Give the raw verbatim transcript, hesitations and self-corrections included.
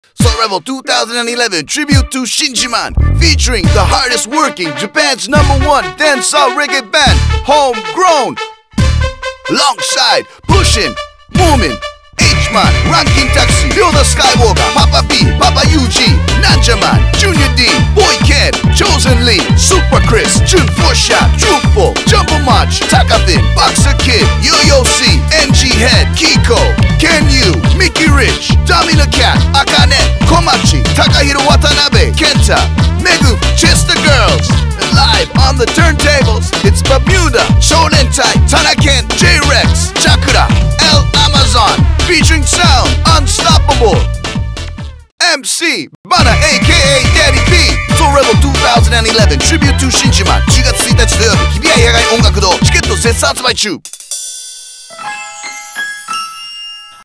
Soul Rebel two thousand eleven tribute to Shinjiman, featuring the hardest working Japan's number one dancehall reggae band, Homegrown. Alongside Pushin', Moomin, H-Man, Ranking Taxi, Yoda Skywalker, Papa P, Papa Yuji, Nanjaman, Junior D, Boy Ken, Chosen Lee, Super Chris, Jun four shot, Truthful, Jumbo March, Takafin, Boxer Kid, Yo-Yo C, N G Head, Kiko, Ken Yu, Mickey Rich, Tommy the Cat, Akane, Komachi, Takahiro Watanabe, Kenta, Megu, Chester Girls. Live on the turntables, it's Bermuda, Shonen Tai, Tanaken, J-Rex, Chakra, El Amazon, featuring sound unstoppable. M C Bana aka Daddy P. Soul Rebel two thousand eleven tribute to Shinjiman、じゅうがつついたち土曜日、日比谷野外音楽堂、チケット絶賛発売中。